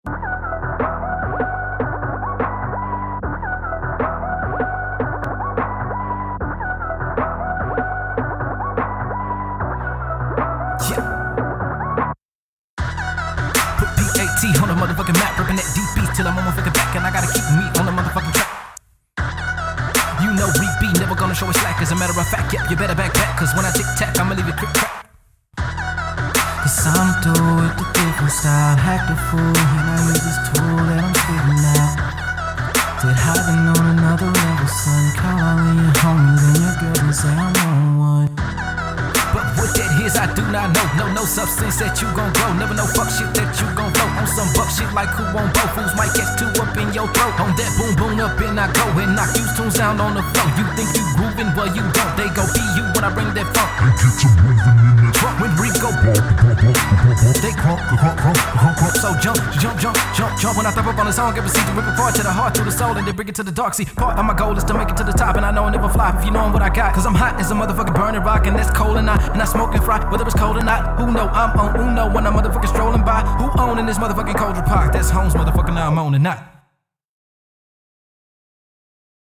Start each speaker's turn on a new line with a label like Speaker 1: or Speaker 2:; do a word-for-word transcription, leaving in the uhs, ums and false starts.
Speaker 1: On the motherfucking map, ripping that deep beat till I'm on my fucking back, and I gotta keep me on the motherfucking track. You know we be never gonna show a slack. As a matter of fact, yeah, you better back back, cause when I tic tac, I'ma leave it quick crack.
Speaker 2: Cause I'm through with the different style, hack the fool, and I use this tool that I'm spitting out. Did hiding on another level, son. Call all of your homies and your girl and say I'm on one.
Speaker 1: But what that is, I do not know. No, no substance that you gon' grow. Never know fuck shit that you gon' blow. On some buck shit like who on both. Fools might catch two up in your throat. On that boom boom up and I go and knock you tunes down on the floor. You think you groovin', well you don't. They go pee you when I bring that funk.
Speaker 3: And get to moving in the
Speaker 1: trunk when Rico. They crunk, crunk, crunk, crunk, crunk. So jump, jump, jump, jump, jump. When I thump up on the song, ever see the rip apart to the heart, to the soul, and then bring it to the dark. See, part of my goal is to make it to the top, and I know I never fly if you know what I got. Cause I'm hot as a motherfucking burning rock, and that's cold and not, and I smoke and fry. Whether it's cold or not, who know I'm on Uno when I'm motherfucking strolling by. Who owning this motherfucking Coldra Park? That's home's motherfucking now I'm owning not.